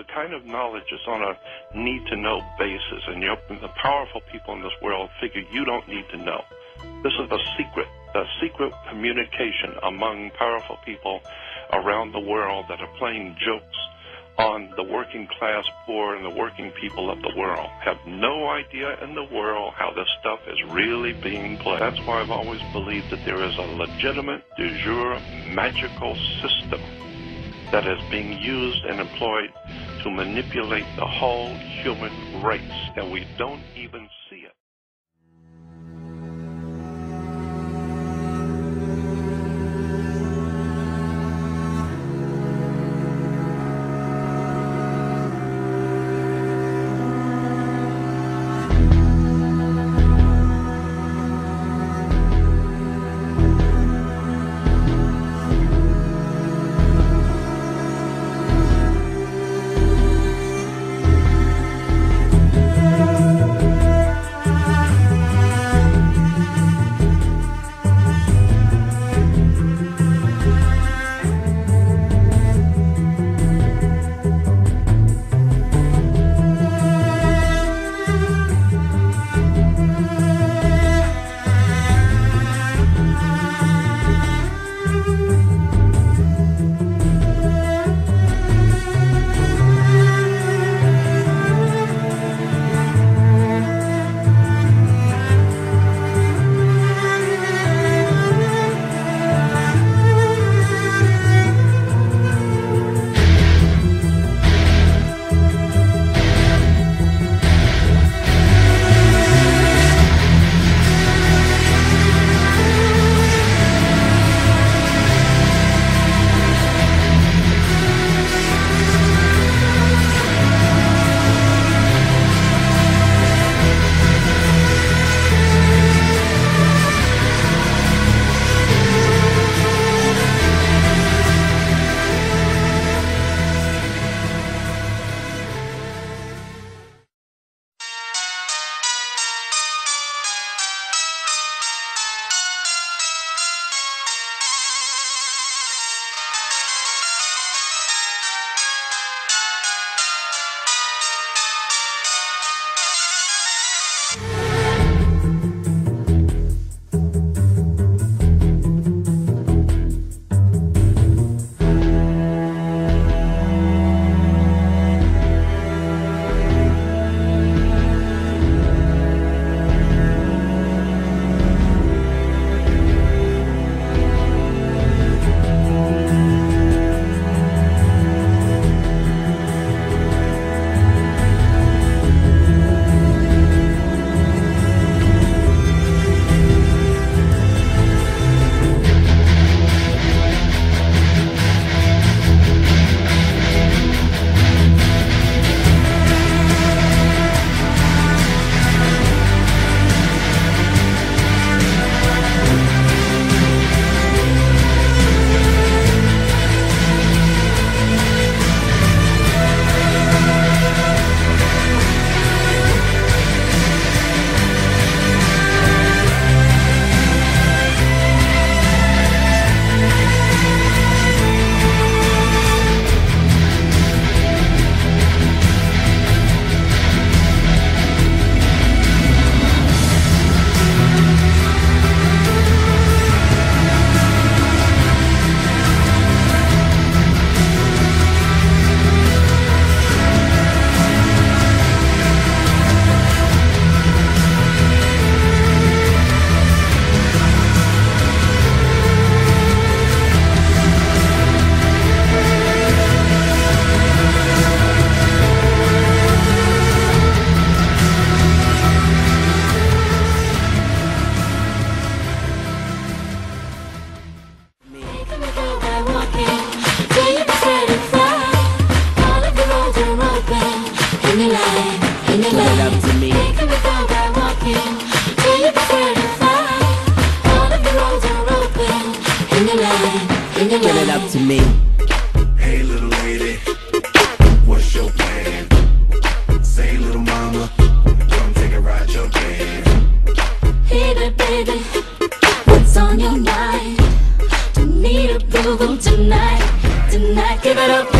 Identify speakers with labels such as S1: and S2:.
S1: the kind of knowledge is on a need-to-know basis, and the powerful people in this world figure you don't need to know. This is the secret communication among powerful people around the world that are playing jokes on the working class poor and the working people of the world. Have no idea in the world how this stuff is really being played. That's why I've always believed that there is a legitimate, de jure, magical system that is being used and employed to manipulate the whole human race, and we don't even see it.
S2: Give it up to me.
S3: Hey little lady, what's your plan? Say little mama, come take a ride your van.
S4: Hey there baby, what's on your mind? Don't need approval tonight, tonight. Give it up